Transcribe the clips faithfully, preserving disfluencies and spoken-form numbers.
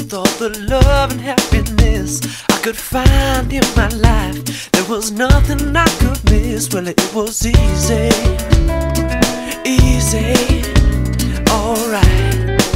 with all the love and happiness I could find in my life. There was nothing I could miss. Well, it was easy, easy, alright.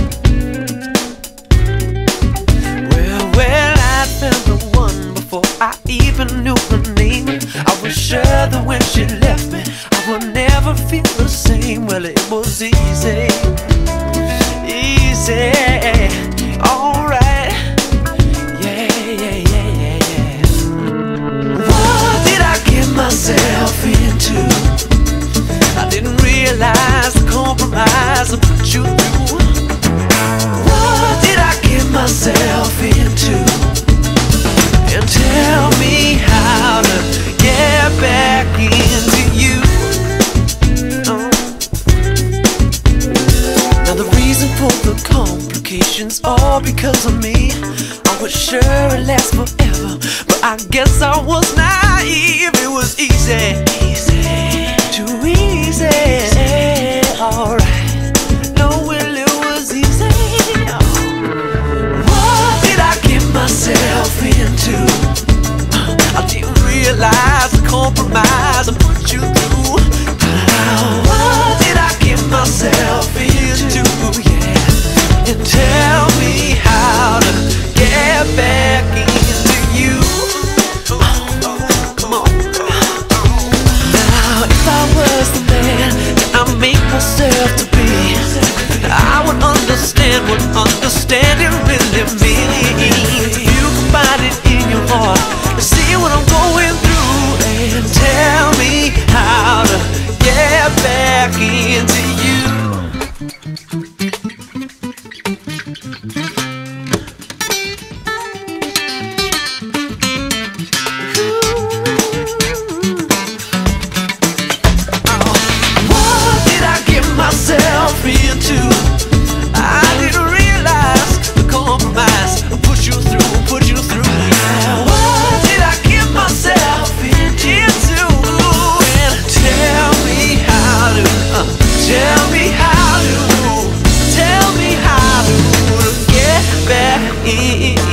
Well, well, I found the one before I even knew her name. I was sure that when she left me, I would never feel the same. Well, it was easy, easy, alright. Yeah, yeah, yeah, yeah, yeah. What did I get myself into? I didn't realize the compromise I put you through. What did I get myself into? And tell me how to get back into you. Oh. Now the reason for the complications all because of me. I was sure it'd last forever, but I guess I was naive. It was easy, easy, too easy, easy. Alright, no, well, it was easy. Oh. What did I get myself into? I didn't realize the compromise I put you through. What did I get myself into? Yeah, and tell me how to get back into you. Come on. Now, if I was the man that I make myself to be, I would understand what understanding really means. You can find it in your heart and see what I'm going through, and tell me how to get back into you. Myself into, I didn't realize the compromise I put you through, put you through. Yeah. What did I get myself into? And tell me how to, uh, tell me how to, tell me how to get back in.